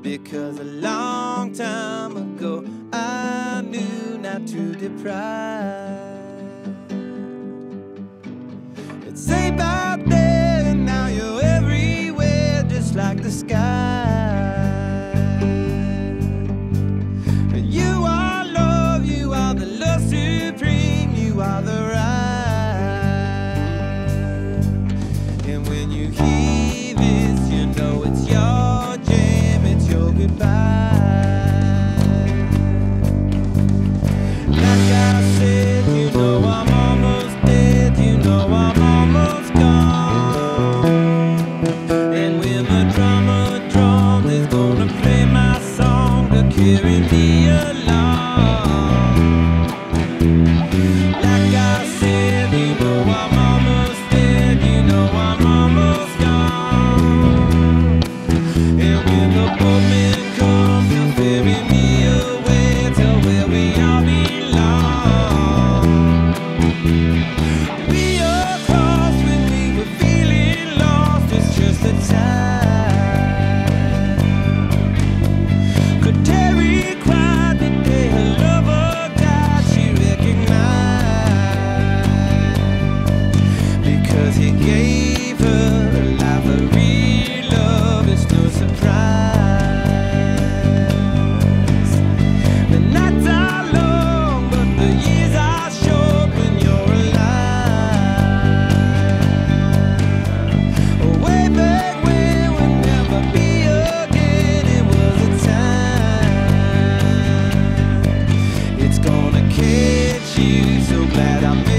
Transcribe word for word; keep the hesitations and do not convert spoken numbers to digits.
because a long time ago I knew not to deprive. It's safe out there and now you're everywhere, just like the sky. But you are love, you are the love supreme, you are the right. And when you hear this, you know it's your jam, it's your goodbye. Like I said, you know I'm almost dead, you know I'm almost gone. And when the drummer drums is gonna play my song to carry me along. Like I said, you know I'm almost dead, you know I'm almost gone. And when the boatman comes, he'll ferry me away to where we all belong. We are crossed when we were feeling lost, it's just a time. Could Terry cried the day her lover died, she recognized, because he gave her a life of real love, it's no surprise. The nights are long, but the years are short when you're alive. Way back when we'll never be again, it was a time. It's gonna catch you, so glad I made